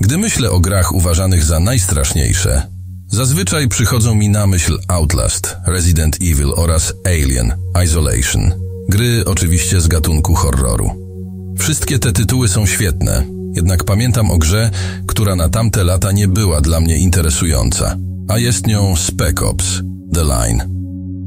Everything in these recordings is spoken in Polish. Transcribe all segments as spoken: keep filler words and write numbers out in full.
Gdy myślę o grach uważanych za najstraszniejsze, zazwyczaj przychodzą mi na myśl Outlast, Resident Evil oraz Alien Isolation. Gry oczywiście z gatunku horroru. Wszystkie te tytuły są świetne, jednak pamiętam o grze, która na tamte lata nie była dla mnie interesująca, a jest nią Spec Ops: The Line.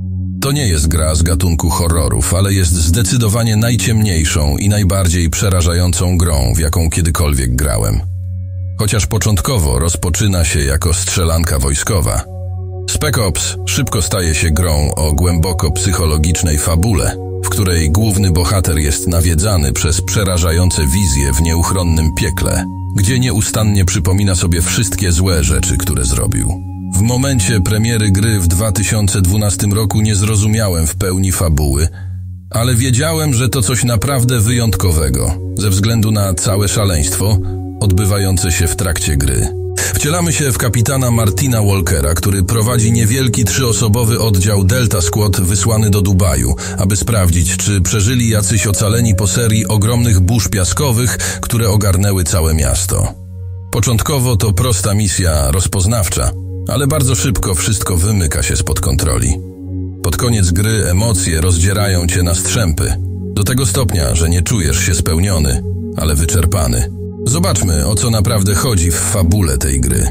To nie jest gra z gatunku horrorów, ale jest zdecydowanie najciemniejszą i najbardziej przerażającą grą, w jaką kiedykolwiek grałem. Chociaż początkowo rozpoczyna się jako strzelanka wojskowa, Spec Ops szybko staje się grą o głęboko psychologicznej fabule, w której główny bohater jest nawiedzany przez przerażające wizje w nieuchronnym piekle, gdzie nieustannie przypomina sobie wszystkie złe rzeczy, które zrobił. W momencie premiery gry w dwa tysiące dwunastym roku nie zrozumiałem w pełni fabuły, ale wiedziałem, że to coś naprawdę wyjątkowego, ze względu na całe szaleństwo odbywające się w trakcie gry. Wcielamy się w kapitana Martina Walkera, który prowadzi niewielki trzyosobowy oddział Delta Squad wysłany do Dubaju, aby sprawdzić, czy przeżyli jacyś ocaleni po serii ogromnych burz piaskowych, które ogarnęły całe miasto. Początkowo to prosta misja rozpoznawcza, ale bardzo szybko wszystko wymyka się spod kontroli. Pod koniec gry emocje rozdzierają cię na strzępy, do tego stopnia, że nie czujesz się spełniony, ale wyczerpany. Zobaczmy, o co naprawdę chodzi w fabule tej gry.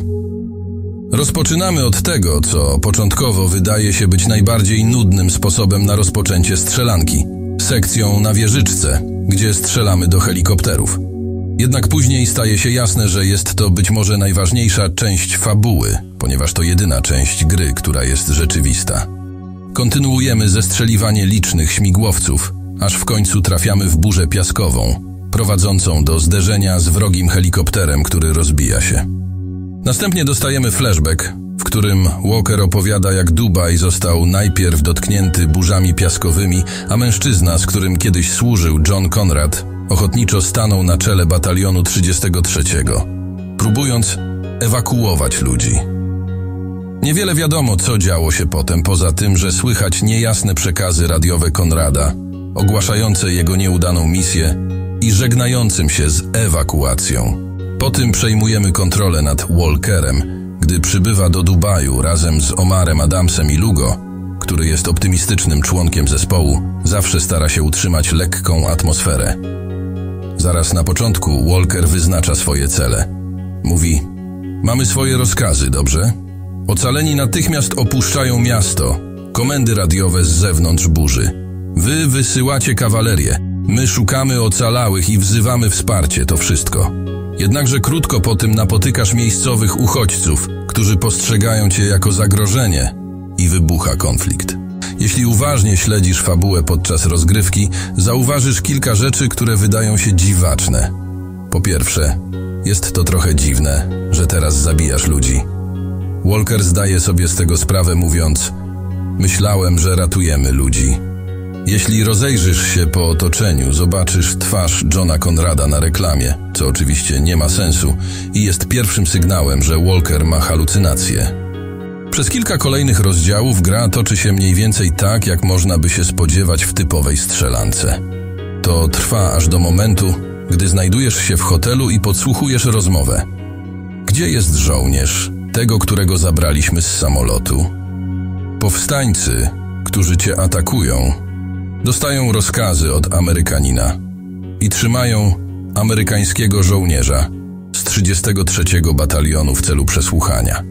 Rozpoczynamy od tego, co początkowo wydaje się być najbardziej nudnym sposobem na rozpoczęcie strzelanki. Sekcją na wieżyczce, gdzie strzelamy do helikopterów. Jednak później staje się jasne, że jest to być może najważniejsza część fabuły, ponieważ to jedyna część gry, która jest rzeczywista. Kontynuujemy zestrzeliwanie licznych śmigłowców, aż w końcu trafiamy w burzę piaskową, prowadzącą do zderzenia z wrogim helikopterem, który rozbija się. Następnie dostajemy flashback, w którym Walker opowiada, jak Dubaj został najpierw dotknięty burzami piaskowymi, a mężczyzna, z którym kiedyś służył, John Conrad, ochotniczo stanął na czele batalionu trzydziestego trzeciego, próbując ewakuować ludzi. Niewiele wiadomo, co działo się potem, poza tym, że słychać niejasne przekazy radiowe Conrada, ogłaszające jego nieudaną misję i żegnającym się z ewakuacją. Po tym przejmujemy kontrolę nad Walkerem, gdy przybywa do Dubaju razem z Omarem Adamsem i Lugo, który jest optymistycznym członkiem zespołu, zawsze stara się utrzymać lekką atmosferę. Zaraz na początku Walker wyznacza swoje cele. Mówi: mamy swoje rozkazy, dobrze? Ocaleni natychmiast opuszczają miasto. Komendy radiowe z zewnątrz burzy. Wy wysyłacie kawalerię. My szukamy ocalałych i wzywamy wsparcie, to wszystko. Jednakże krótko po tym napotykasz miejscowych uchodźców, którzy postrzegają cię jako zagrożenie i wybucha konflikt. Jeśli uważnie śledzisz fabułę podczas rozgrywki, zauważysz kilka rzeczy, które wydają się dziwaczne. Po pierwsze, jest to trochę dziwne, że teraz zabijasz ludzi. Walker zdaje sobie z tego sprawę, mówiąc: myślałem, że ratujemy ludzi. Jeśli rozejrzysz się po otoczeniu, zobaczysz twarz Johna Conrada na reklamie, co oczywiście nie ma sensu i jest pierwszym sygnałem, że Walker ma halucynacje. Przez kilka kolejnych rozdziałów gra toczy się mniej więcej tak, jak można by się spodziewać w typowej strzelance. To trwa aż do momentu, gdy znajdujesz się w hotelu i podsłuchujesz rozmowę. Gdzie jest żołnierz, tego, którego zabraliśmy z samolotu? Powstańcy, którzy cię atakują, dostają rozkazy od Amerykanina i trzymają amerykańskiego żołnierza z trzydziestego trzeciego batalionu w celu przesłuchania.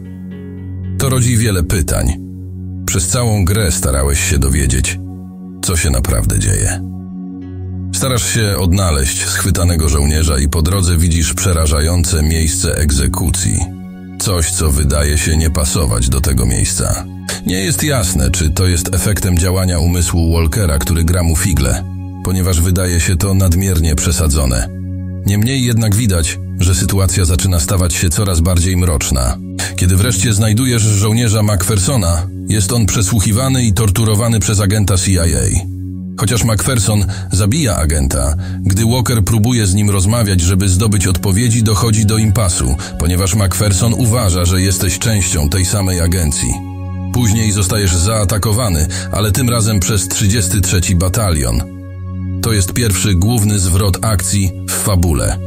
To rodzi wiele pytań. Przez całą grę starałeś się dowiedzieć, co się naprawdę dzieje. Starasz się odnaleźć schwytanego żołnierza i po drodze widzisz przerażające miejsce egzekucji. Coś, co wydaje się nie pasować do tego miejsca. Nie jest jasne, czy to jest efektem działania umysłu Walkera, który gra mu figle, ponieważ wydaje się to nadmiernie przesadzone. Niemniej jednak widać, że sytuacja zaczyna stawać się coraz bardziej mroczna. Kiedy wreszcie znajdujesz żołnierza Macphersona, jest on przesłuchiwany i torturowany przez agenta C I A. Chociaż Macpherson zabija agenta, gdy Walker próbuje z nim rozmawiać, żeby zdobyć odpowiedzi, dochodzi do impasu, ponieważ Macpherson uważa, że jesteś częścią tej samej agencji. Później zostajesz zaatakowany, ale tym razem przez trzydziesty trzeci batalion. To jest pierwszy główny zwrot akcji w fabule.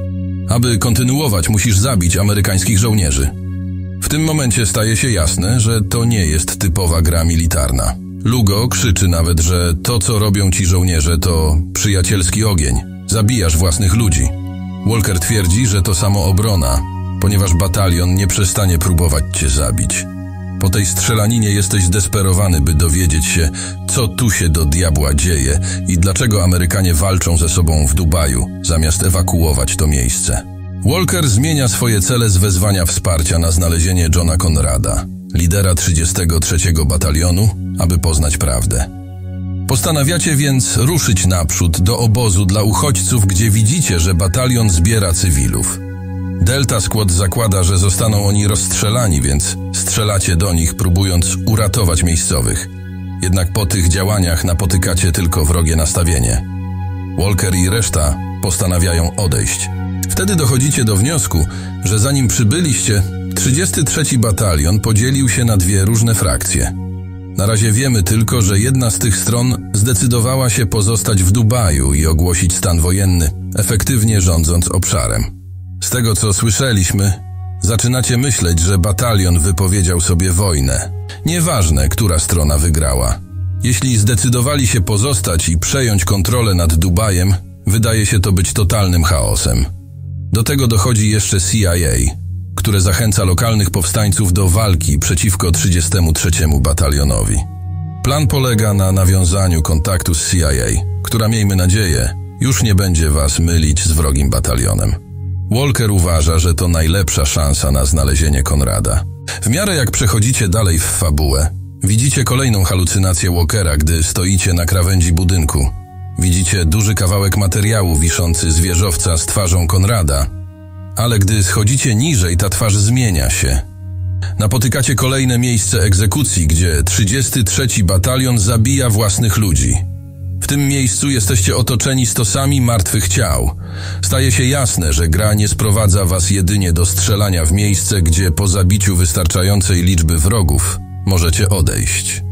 Aby kontynuować, musisz zabić amerykańskich żołnierzy. W tym momencie staje się jasne, że to nie jest typowa gra militarna. Lugo krzyczy nawet, że to, co robią ci żołnierze, to przyjacielski ogień. Zabijasz własnych ludzi. Walker twierdzi, że to samoobrona, ponieważ batalion nie przestanie próbować cię zabić. Po tej strzelaninie jesteś zdesperowany, by dowiedzieć się, co tu się do diabła dzieje i dlaczego Amerykanie walczą ze sobą w Dubaju, zamiast ewakuować to miejsce. Walker zmienia swoje cele z wezwania wsparcia na znalezienie Johna Conrada, lidera trzydziestego trzeciego Batalionu, aby poznać prawdę. Postanawiacie więc ruszyć naprzód do obozu dla uchodźców, gdzie widzicie, że batalion zbiera cywilów. Delta Squad zakłada, że zostaną oni rozstrzelani, więc strzelacie do nich, próbując uratować miejscowych. Jednak po tych działaniach napotykacie tylko wrogie nastawienie. Walker i reszta postanawiają odejść. Wtedy dochodzicie do wniosku, że zanim przybyliście, trzydziesty trzeci Batalion podzielił się na dwie różne frakcje. Na razie wiemy tylko, że jedna z tych stron zdecydowała się pozostać w Dubaju i ogłosić stan wojenny, efektywnie rządząc obszarem. Z tego, co słyszeliśmy, zaczynacie myśleć, że batalion wypowiedział sobie wojnę. Nieważne, która strona wygrała. Jeśli zdecydowali się pozostać i przejąć kontrolę nad Dubajem, wydaje się to być totalnym chaosem. Do tego dochodzi jeszcze C I A, które zachęca lokalnych powstańców do walki przeciwko trzydziestemu trzeciemu Batalionowi. Plan polega na nawiązaniu kontaktu z C I A, która, miejmy nadzieję, już nie będzie was mylić z wrogim batalionem. Walker uważa, że to najlepsza szansa na znalezienie Conrada. W miarę jak przechodzicie dalej w fabułę, widzicie kolejną halucynację Walkera, gdy stoicie na krawędzi budynku. Widzicie duży kawałek materiału wiszący z wieżowca z twarzą Conrada, ale gdy schodzicie niżej, ta twarz zmienia się. Napotykacie kolejne miejsce egzekucji, gdzie trzydziesty trzeci Batalion zabija własnych ludzi. W tym miejscu jesteście otoczeni stosami martwych ciał. Staje się jasne, że gra nie sprowadza was jedynie do strzelania w miejsce, gdzie po zabiciu wystarczającej liczby wrogów możecie odejść.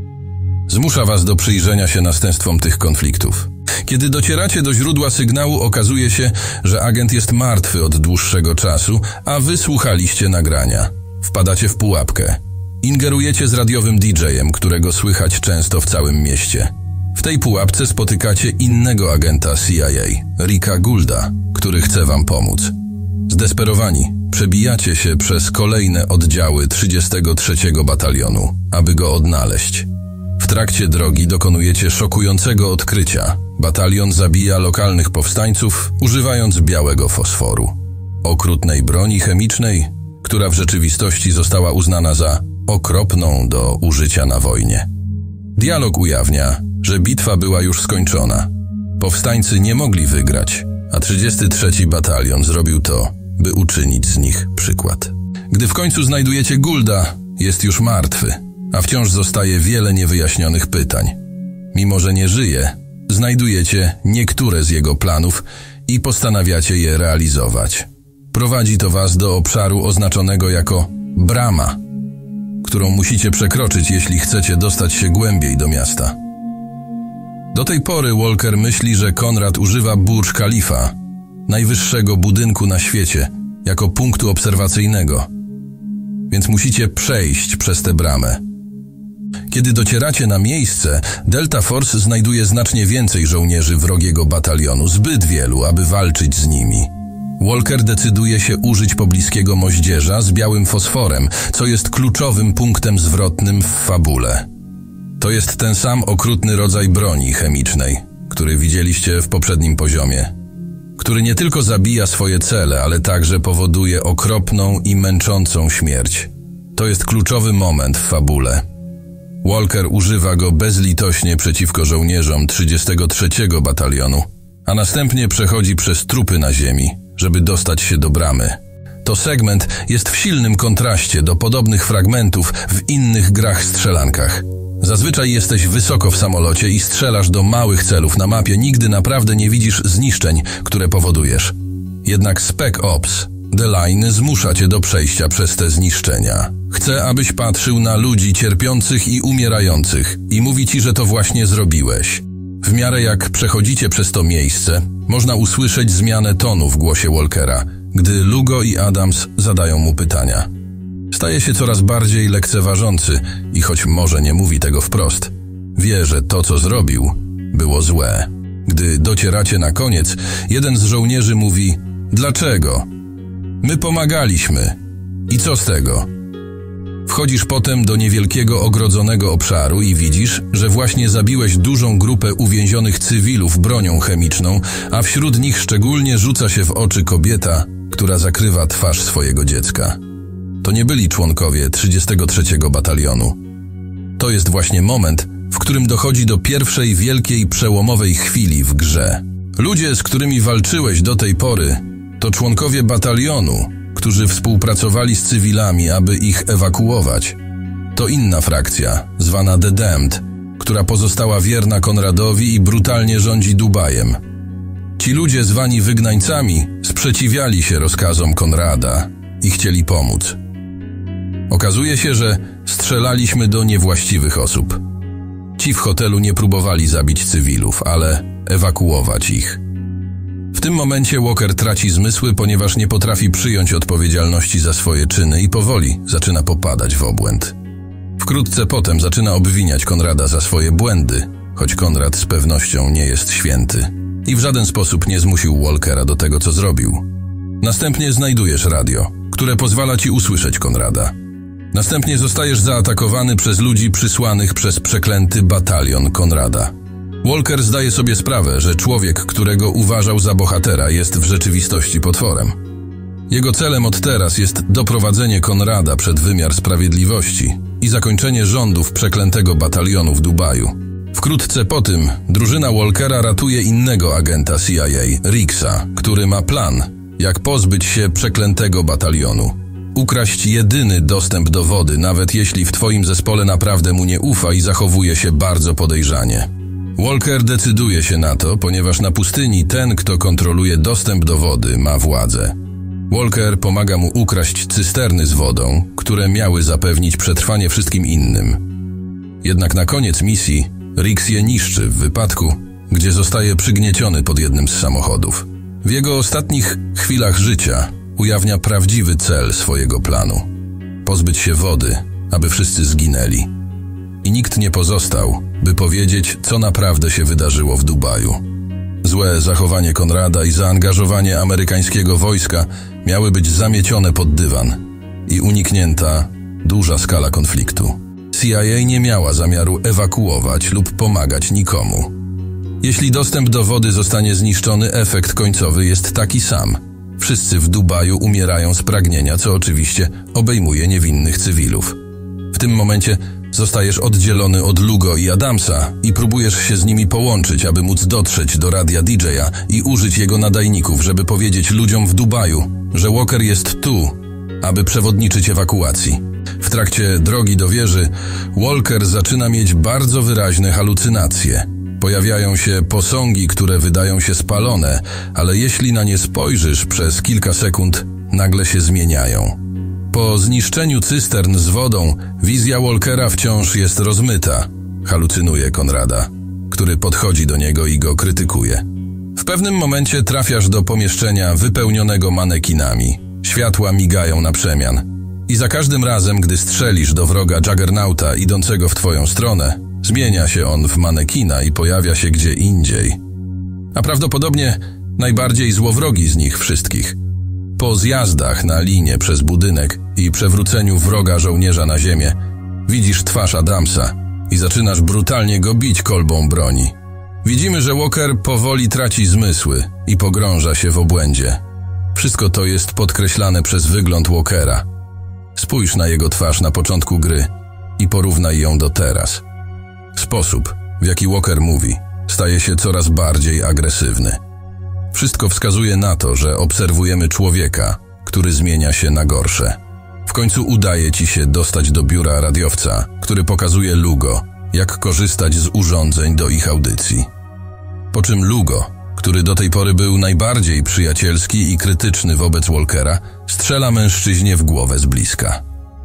Zmusza was do przyjrzenia się następstwom tych konfliktów. Kiedy docieracie do źródła sygnału, okazuje się, że agent jest martwy od dłuższego czasu, a wy słuchaliście nagrania. Wpadacie w pułapkę. Ingerujecie z radiowym D J-em, którego słychać często w całym mieście. W tej pułapce spotykacie innego agenta C I A, Ricka Goulda, który chce wam pomóc. Zdesperowani, przebijacie się przez kolejne oddziały trzydziestego trzeciego Batalionu, aby go odnaleźć. W trakcie drogi dokonujecie szokującego odkrycia. Batalion zabija lokalnych powstańców, używając białego fosforu. Okrutnej broni chemicznej, która w rzeczywistości została uznana za okropną do użycia na wojnie. Dialog ujawnia, że bitwa była już skończona. Powstańcy nie mogli wygrać, a trzydziesty trzeci Batalion zrobił to, by uczynić z nich przykład. Gdy w końcu znajdujecie Goulda, jest już martwy, a wciąż zostaje wiele niewyjaśnionych pytań. Mimo że nie żyje, znajdujecie niektóre z jego planów i postanawiacie je realizować. Prowadzi to was do obszaru oznaczonego jako brama, którą musicie przekroczyć, jeśli chcecie dostać się głębiej do miasta. Do tej pory Walker myśli, że Conrad używa Burj Khalifa, najwyższego budynku na świecie, jako punktu obserwacyjnego, więc musicie przejść przez tę bramę. Kiedy docieracie na miejsce, Delta Force znajduje znacznie więcej żołnierzy wrogiego batalionu, zbyt wielu, aby walczyć z nimi. Walker decyduje się użyć pobliskiego moździerza z białym fosforem, co jest kluczowym punktem zwrotnym w fabule. To jest ten sam okrutny rodzaj broni chemicznej, który widzieliście w poprzednim poziomie, który nie tylko zabija swoje cele, ale także powoduje okropną i męczącą śmierć. To jest kluczowy moment w fabule. Walker używa go bezlitośnie przeciwko żołnierzom trzydziestego trzeciego Batalionu, a następnie przechodzi przez trupy na ziemi, żeby dostać się do bramy. To segment jest w silnym kontraście do podobnych fragmentów w innych grach strzelankach. Zazwyczaj jesteś wysoko w samolocie i strzelasz do małych celów na mapie, nigdy naprawdę nie widzisz zniszczeń, które powodujesz. Jednak Spec Ops The Line zmusza cię do przejścia przez te zniszczenia. Chce, abyś patrzył na ludzi cierpiących i umierających i mówi ci, że to właśnie zrobiłeś. W miarę jak przechodzicie przez to miejsce, można usłyszeć zmianę tonu w głosie Walkera, gdy Lugo i Adams zadają mu pytania. Staje się coraz bardziej lekceważący i choć może nie mówi tego wprost, wie, że to, co zrobił, było złe. Gdy docieracie na koniec, jeden z żołnierzy mówi: dlaczego? My pomagaliśmy. I co z tego? Wchodzisz potem do niewielkiego ogrodzonego obszaru i widzisz, że właśnie zabiłeś dużą grupę uwięzionych cywilów bronią chemiczną, a wśród nich szczególnie rzuca się w oczy kobieta, która zakrywa twarz swojego dziecka. To nie byli członkowie trzydziestego trzeciego Batalionu. To jest właśnie moment, w którym dochodzi do pierwszej wielkiej przełomowej chwili w grze. Ludzie, z którymi walczyłeś do tej pory, to członkowie batalionu, którzy współpracowali z cywilami, aby ich ewakuować. To inna frakcja, zwana The Damned, która pozostała wierna Konradowi i brutalnie rządzi Dubajem. Ci ludzie, zwani wygnańcami, sprzeciwiali się rozkazom Konrada i chcieli pomóc. Okazuje się, że strzelaliśmy do niewłaściwych osób. Ci w hotelu nie próbowali zabić cywilów, ale ewakuować ich. W tym momencie Walker traci zmysły, ponieważ nie potrafi przyjąć odpowiedzialności za swoje czyny i powoli zaczyna popadać w obłęd. Wkrótce potem zaczyna obwiniać Konrada za swoje błędy, choć Konrad z pewnością nie jest święty i w żaden sposób nie zmusił Walkera do tego, co zrobił. Następnie znajdujesz radio, które pozwala ci usłyszeć Konrada. Następnie zostajesz zaatakowany przez ludzi przysłanych przez przeklęty batalion Konrada. Walker zdaje sobie sprawę, że człowiek, którego uważał za bohatera, jest w rzeczywistości potworem. Jego celem od teraz jest doprowadzenie Konrada przed wymiar sprawiedliwości i zakończenie rządów przeklętego batalionu w Dubaju. Wkrótce po tym drużyna Walkera ratuje innego agenta C I A, Ricksa, który ma plan, jak pozbyć się przeklętego batalionu. Ukraść jedyny dostęp do wody, nawet jeśli w twoim zespole naprawdę mu nie ufa i zachowuje się bardzo podejrzanie. Walker decyduje się na to, ponieważ na pustyni ten, kto kontroluje dostęp do wody, ma władzę. Walker pomaga mu ukraść cysterny z wodą, które miały zapewnić przetrwanie wszystkim innym. Jednak na koniec misji Ricks je niszczy w wypadku, gdzie zostaje przygnieciony pod jednym z samochodów. W jego ostatnich chwilach życia ujawnia prawdziwy cel swojego planu. Pozbyć się wody, aby wszyscy zginęli. I nikt nie pozostał, by powiedzieć, co naprawdę się wydarzyło w Dubaju. Złe zachowanie Konrada i zaangażowanie amerykańskiego wojska miały być zamiecione pod dywan i uniknięta duża skala konfliktu. C I A nie miała zamiaru ewakuować lub pomagać nikomu. Jeśli dostęp do wody zostanie zniszczony, efekt końcowy jest taki sam. Wszyscy w Dubaju umierają z pragnienia, co oczywiście obejmuje niewinnych cywilów. W tym momencie zostajesz oddzielony od Lugo i Adamsa i próbujesz się z nimi połączyć, aby móc dotrzeć do radia D J a i użyć jego nadajników, żeby powiedzieć ludziom w Dubaju, że Walker jest tu, aby przewodniczyć ewakuacji. W trakcie drogi do wieży Walker zaczyna mieć bardzo wyraźne halucynacje. Pojawiają się posągi, które wydają się spalone, ale jeśli na nie spojrzysz przez kilka sekund, nagle się zmieniają. Po zniszczeniu cystern z wodą, wizja Walkera wciąż jest rozmyta, halucynuje Konrada, który podchodzi do niego i go krytykuje. W pewnym momencie trafiasz do pomieszczenia wypełnionego manekinami. Światła migają na przemian. I za każdym razem, gdy strzelisz do wroga Juggernauta idącego w twoją stronę, zmienia się on w manekina i pojawia się gdzie indziej. A prawdopodobnie najbardziej złowrogi z nich wszystkich. Po zjazdach na linię przez budynek i przewróceniu wroga żołnierza na ziemię, widzisz twarz Adamsa i zaczynasz brutalnie go bić kolbą broni. Widzimy, że Walker powoli traci zmysły i pogrąża się w obłędzie. Wszystko to jest podkreślane przez wygląd Walkera. Spójrz na jego twarz na początku gry i porównaj ją do teraz. Sposób, w jaki Walker mówi, staje się coraz bardziej agresywny. Wszystko wskazuje na to, że obserwujemy człowieka, który zmienia się na gorsze. W końcu udaje ci się dostać do biura radiowca, który pokazuje Lugo, jak korzystać z urządzeń do ich audycji. Po czym Lugo, który do tej pory był najbardziej przyjacielski i krytyczny wobec Walkera, strzela mężczyźnie w głowę z bliska.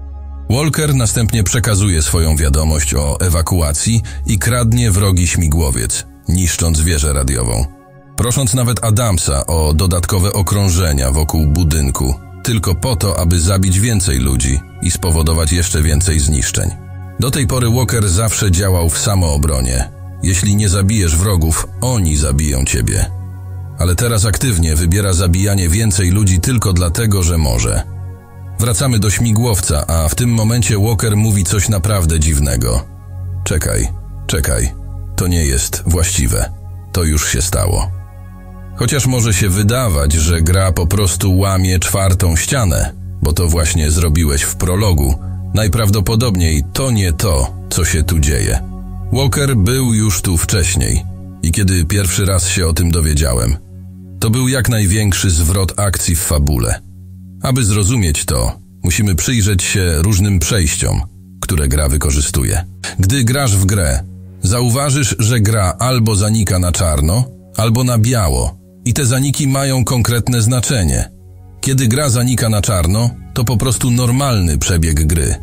Walker następnie przekazuje swoją wiadomość o ewakuacji i kradnie wrogi śmigłowiec, niszcząc wieżę radiową. Prosząc nawet Adamsa o dodatkowe okrążenia wokół budynku, tylko po to, aby zabić więcej ludzi i spowodować jeszcze więcej zniszczeń. Do tej pory Walker zawsze działał w samoobronie. Jeśli nie zabijesz wrogów, oni zabiją ciebie. Ale teraz aktywnie wybiera zabijanie więcej ludzi tylko dlatego, że może. Wracamy do śmigłowca, a w tym momencie Walker mówi coś naprawdę dziwnego. Czekaj, czekaj, to nie jest właściwe. To już się stało. Chociaż może się wydawać, że gra po prostu łamie czwartą ścianę, bo to właśnie zrobiłeś w prologu, najprawdopodobniej to nie to, co się tu dzieje. Walker był już tu wcześniej i kiedy pierwszy raz się o tym dowiedziałem, to był jak największy zwrot akcji w fabule. Aby zrozumieć to, musimy przyjrzeć się różnym przejściom, które gra wykorzystuje. Gdy grasz w grę, zauważysz, że gra albo zanika na czarno, albo na biało i te zaniki mają konkretne znaczenie. Kiedy gra zanika na czarno, to po prostu normalny przebieg gry.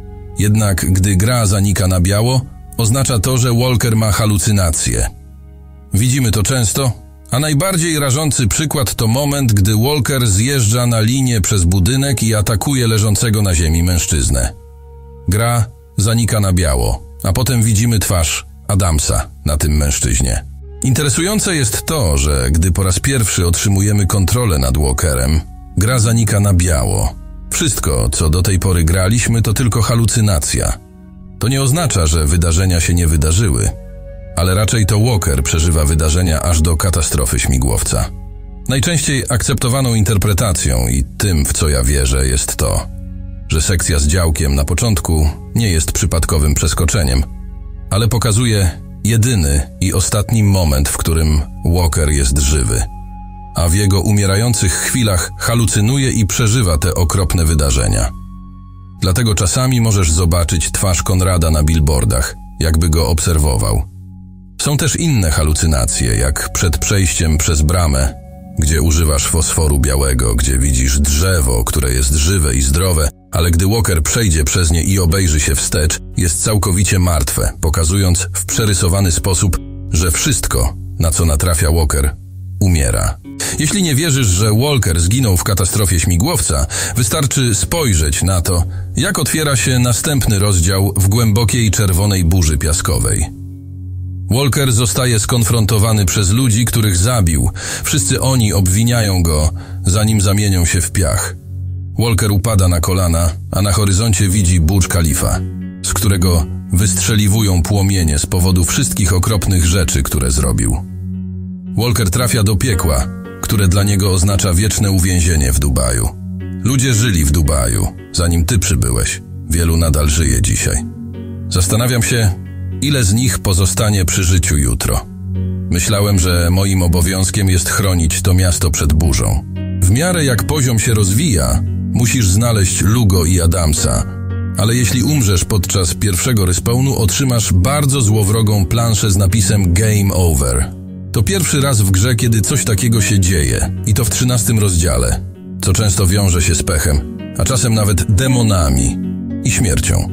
Jednak gdy gra zanika na biało, oznacza to, że Walker ma halucynacje. Widzimy to często, a najbardziej rażący przykład to moment, gdy Walker zjeżdża na linię przez budynek i atakuje leżącego na ziemi mężczyznę. Gra zanika na biało, a potem widzimy twarz Adamsa na tym mężczyźnie. Interesujące jest to, że gdy po raz pierwszy otrzymujemy kontrolę nad Walkerem, gra zanika na biało. Wszystko, co do tej pory graliśmy, to tylko halucynacja. To nie oznacza, że wydarzenia się nie wydarzyły, ale raczej to Walker przeżywa wydarzenia aż do katastrofy śmigłowca. Najczęściej akceptowaną interpretacją i tym, w co ja wierzę, jest to, że sekcja z działkiem na początku nie jest przypadkowym przeskoczeniem, ale pokazuje jedyny i ostatni moment, w którym Walker jest żywy, a w jego umierających chwilach halucynuje i przeżywa te okropne wydarzenia. Dlatego czasami możesz zobaczyć twarz Konrada na billboardach, jakby go obserwował. Są też inne halucynacje, jak przed przejściem przez bramę, gdzie używasz fosforu białego, gdzie widzisz drzewo, które jest żywe i zdrowe, ale gdy Walker przejdzie przez nie i obejrzy się wstecz, jest całkowicie martwe, pokazując w przerysowany sposób, że wszystko, na co natrafia Walker, umiera. Jeśli nie wierzysz, że Walker zginął w katastrofie śmigłowca, wystarczy spojrzeć na to, jak otwiera się następny rozdział w głębokiej czerwonej burzy piaskowej. Walker zostaje skonfrontowany przez ludzi, których zabił. Wszyscy oni obwiniają go, zanim zamienią się w piach. Walker upada na kolana, a na horyzoncie widzi Burj Khalifa, z którego wystrzeliwują płomienie z powodu wszystkich okropnych rzeczy, które zrobił. Walker trafia do piekła, które dla niego oznacza wieczne uwięzienie w Dubaju. Ludzie żyli w Dubaju, zanim ty przybyłeś. Wielu nadal żyje dzisiaj. Zastanawiam się, ile z nich pozostanie przy życiu jutro. Myślałem, że moim obowiązkiem jest chronić to miasto przed burzą. W miarę jak poziom się rozwija, musisz znaleźć Lugo i Adamsa, ale jeśli umrzesz podczas pierwszego respawnu, otrzymasz bardzo złowrogą planszę z napisem Game Over. To pierwszy raz w grze, kiedy coś takiego się dzieje, i to w trzynastym rozdziale, co często wiąże się z pechem, a czasem nawet demonami i śmiercią.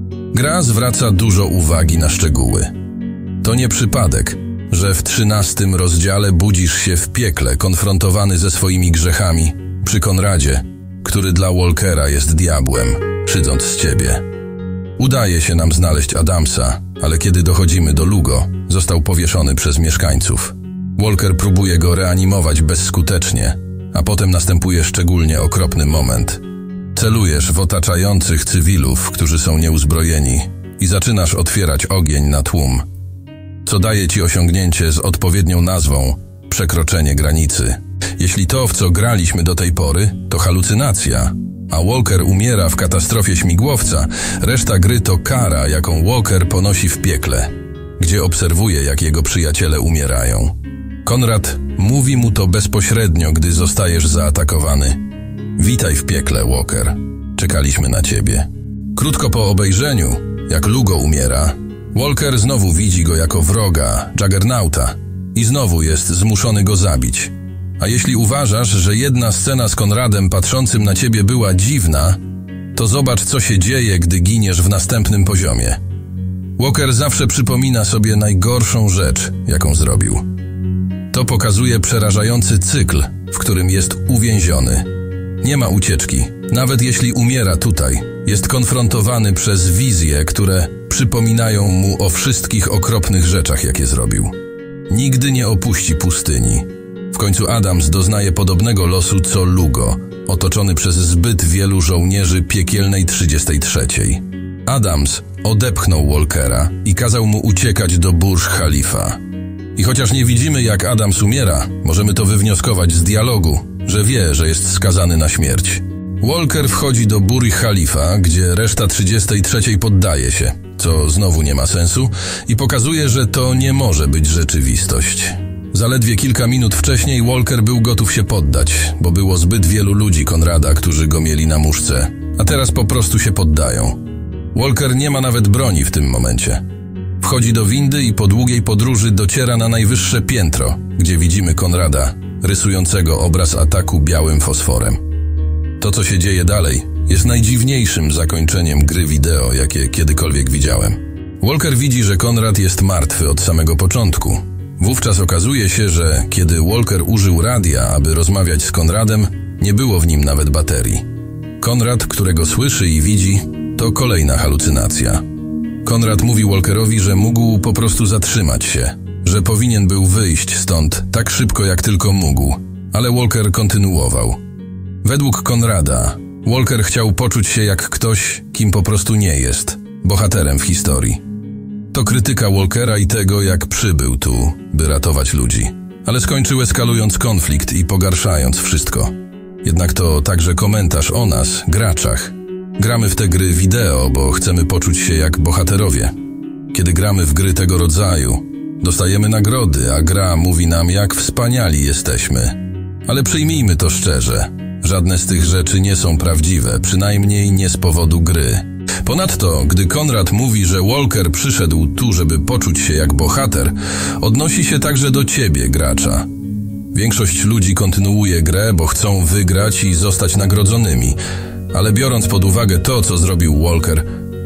Gra zwraca dużo uwagi na szczegóły. To nie przypadek, że w trzynastym rozdziale budzisz się w piekle, konfrontowany ze swoimi grzechami, przy Konradzie, który dla Walkera jest diabłem, szydząc z ciebie. Udaje się nam znaleźć Adamsa, ale kiedy dochodzimy do Lugo, został powieszony przez mieszkańców. Walker próbuje go reanimować bezskutecznie, a potem następuje szczególnie okropny moment. Celujesz w otaczających cywilów, którzy są nieuzbrojeni, i zaczynasz otwierać ogień na tłum, co daje ci osiągnięcie z odpowiednią nazwą przekroczenie granicy. Jeśli to, w co graliśmy do tej pory, to halucynacja, a Walker umiera w katastrofie śmigłowca, reszta gry to kara, jaką Walker ponosi w piekle, gdzie obserwuje, jak jego przyjaciele umierają. Konrad mówi mu to bezpośrednio, gdy zostajesz zaatakowany. Witaj w piekle, Walker. Czekaliśmy na ciebie. Krótko po obejrzeniu, jak Lugo umiera, Walker znowu widzi go jako wroga, Juggernauta, i znowu jest zmuszony go zabić. A jeśli uważasz, że jedna scena z Konradem patrzącym na ciebie była dziwna, to zobacz, co się dzieje, gdy giniesz w następnym poziomie. Walker zawsze przypomina sobie najgorszą rzecz, jaką zrobił. To pokazuje przerażający cykl, w którym jest uwięziony. Nie ma ucieczki. Nawet jeśli umiera tutaj, jest konfrontowany przez wizje, które przypominają mu o wszystkich okropnych rzeczach, jakie zrobił. Nigdy nie opuści pustyni. W końcu Adams doznaje podobnego losu co Lugo, otoczony przez zbyt wielu żołnierzy piekielnej trzydziestej trzeciej. Adams odepchnął Walkera i kazał mu uciekać do Burj Khalifa. I chociaż nie widzimy, jak Adams umiera, możemy to wywnioskować z dialogu, że wie, że jest skazany na śmierć. Walker wchodzi do Burj Khalifa, gdzie reszta trzydziestej trzeciej poddaje się, co znowu nie ma sensu i pokazuje, że to nie może być rzeczywistość. Zaledwie kilka minut wcześniej Walker był gotów się poddać, bo było zbyt wielu ludzi Konrada, którzy go mieli na muszce, a teraz po prostu się poddają. Walker nie ma nawet broni w tym momencie. Wchodzi do windy i po długiej podróży dociera na najwyższe piętro, gdzie widzimy Konrada, rysującego obraz ataku białym fosforem. To, co się dzieje dalej, jest najdziwniejszym zakończeniem gry wideo, jakie kiedykolwiek widziałem. Walker widzi, że Konrad jest martwy od samego początku. Wówczas okazuje się, że kiedy Walker użył radia, aby rozmawiać z Konradem, nie było w nim nawet baterii. Konrad, którego słyszy i widzi, to kolejna halucynacja. Konrad mówi Walkerowi, że mógł po prostu zatrzymać się, że powinien był wyjść stąd tak szybko, jak tylko mógł, ale Walker kontynuował. Według Konrada, Walker chciał poczuć się jak ktoś, kim po prostu nie jest, bohaterem w historii. To krytyka Walkera i tego, jak przybył tu, by ratować ludzi, ale skończył eskalując konflikt i pogarszając wszystko. Jednak to także komentarz o nas, graczach. Gramy w te gry wideo, bo chcemy poczuć się jak bohaterowie. Kiedy gramy w gry tego rodzaju, dostajemy nagrody, a gra mówi nam, jak wspaniali jesteśmy. Ale przyjmijmy to szczerze, żadne z tych rzeczy nie są prawdziwe, przynajmniej nie z powodu gry. Ponadto, gdy Konrad mówi, że Walker przyszedł tu, żeby poczuć się jak bohater, odnosi się także do ciebie, gracza. Większość ludzi kontynuuje grę, bo chcą wygrać i zostać nagrodzonymi, ale biorąc pod uwagę to, co zrobił Walker,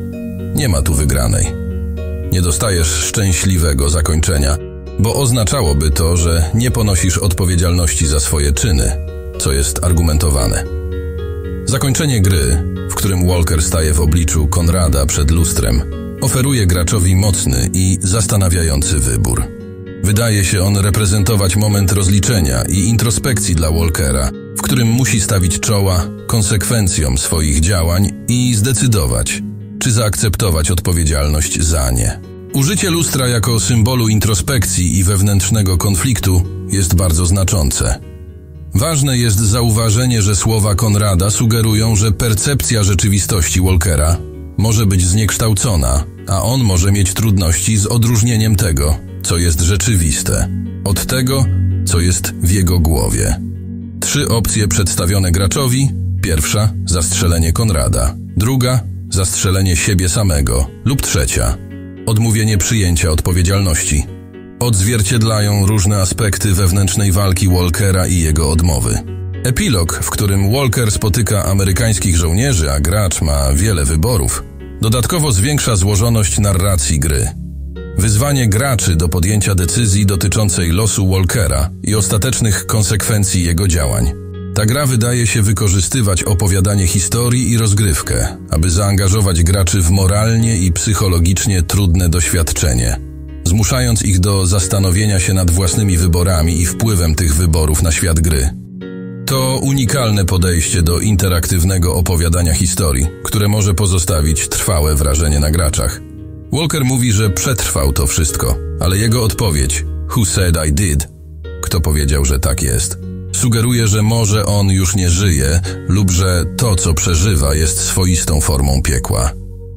nie ma tu wygranej. Nie dostajesz szczęśliwego zakończenia, bo oznaczałoby to, że nie ponosisz odpowiedzialności za swoje czyny, co jest argumentowane. Zakończenie gry, w którym Walker staje w obliczu Konrada przed lustrem, oferuje graczowi mocny i zastanawiający wybór. Wydaje się on reprezentować moment rozliczenia i introspekcji dla Walkera, w którym musi stawić czoła konsekwencjom swoich działań i zdecydować, czy zaakceptować odpowiedzialność za nie. Użycie lustra jako symbolu introspekcji i wewnętrznego konfliktu jest bardzo znaczące. Ważne jest zauważenie, że słowa Konrada sugerują, że percepcja rzeczywistości Walkera może być zniekształcona, a on może mieć trudności z odróżnieniem tego, co jest rzeczywiste, od tego, co jest w jego głowie. Trzy opcje przedstawione graczowi. Pierwsza – zastrzelenie Konrada. Druga – zastrzelenie siebie samego. Lub trzecia – odmówienie przyjęcia odpowiedzialności. Odzwierciedlają różne aspekty wewnętrznej walki Walkera i jego odmowy. Epilog, w którym Walker spotyka amerykańskich żołnierzy, a gracz ma wiele wyborów, dodatkowo zwiększa złożoność narracji gry. Wyzwanie graczy do podjęcia decyzji dotyczącej losu Walkera i ostatecznych konsekwencji jego działań. Ta gra wydaje się wykorzystywać opowiadanie historii i rozgrywkę, aby zaangażować graczy w moralnie i psychologicznie trudne doświadczenie, zmuszając ich do zastanowienia się nad własnymi wyborami i wpływem tych wyborów na świat gry. To unikalne podejście do interaktywnego opowiadania historii, które może pozostawić trwałe wrażenie na graczach. Walker mówi, że przetrwał to wszystko, ale jego odpowiedź "Who said I did?" Kto powiedział, że tak jest? Sugeruje, że może on już nie żyje lub że to, co przeżywa, jest swoistą formą piekła.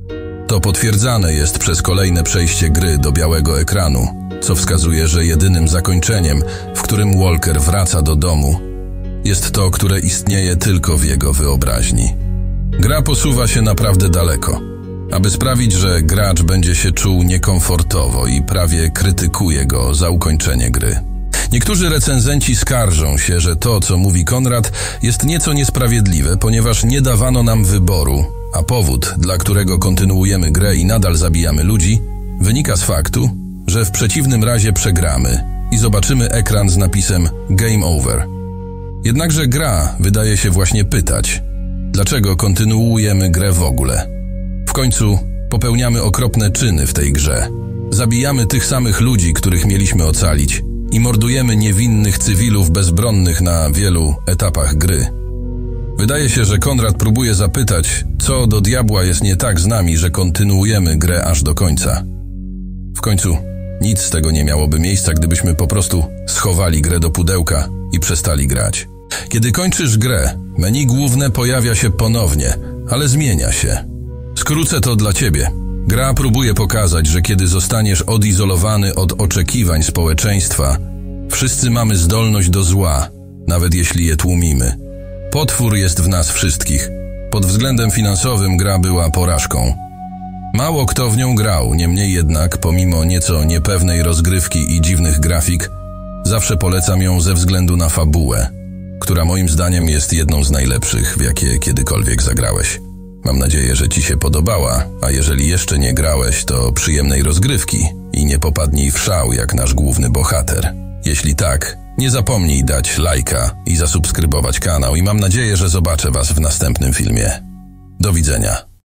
To potwierdzane jest przez kolejne przejście gry do białego ekranu, co wskazuje, że jedynym zakończeniem, w którym Walker wraca do domu, jest to, które istnieje tylko w jego wyobraźni. Gra posuwa się naprawdę daleko, aby sprawić, że gracz będzie się czuł niekomfortowo i prawie krytykuje go za ukończenie gry. Niektórzy recenzenci skarżą się, że to, co mówi Konrad, jest nieco niesprawiedliwe, ponieważ nie dawano nam wyboru, a powód, dla którego kontynuujemy grę i nadal zabijamy ludzi, wynika z faktu, że w przeciwnym razie przegramy i zobaczymy ekran z napisem Game Over. Jednakże gra wydaje się właśnie pytać, dlaczego kontynuujemy grę w ogóle. W końcu popełniamy okropne czyny w tej grze. Zabijamy tych samych ludzi, których mieliśmy ocalić i mordujemy niewinnych cywilów bezbronnych na wielu etapach gry. Wydaje się, że Konrad próbuje zapytać, co do diabła jest nie tak z nami, że kontynuujemy grę aż do końca. W końcu nic z tego nie miałoby miejsca, gdybyśmy po prostu schowali grę do pudełka i przestali grać. Kiedy kończysz grę, menu główne pojawia się ponownie, ale zmienia się. Skrócę to dla ciebie. Gra próbuje pokazać, że kiedy zostaniesz odizolowany od oczekiwań społeczeństwa, wszyscy mamy zdolność do zła, nawet jeśli je tłumimy. Potwór jest w nas wszystkich. Pod względem finansowym gra była porażką. Mało kto w nią grał, niemniej jednak, pomimo nieco niepewnej rozgrywki i dziwnych grafik, zawsze polecam ją ze względu na fabułę, która moim zdaniem jest jedną z najlepszych, w jakie kiedykolwiek zagrałeś. Mam nadzieję, że ci się podobała, a jeżeli jeszcze nie grałeś, to przyjemnej rozgrywki i nie popadnij w szał jak nasz główny bohater. Jeśli tak, nie zapomnij dać lajka i zasubskrybować kanał i mam nadzieję, że zobaczę was w następnym filmie. Do widzenia.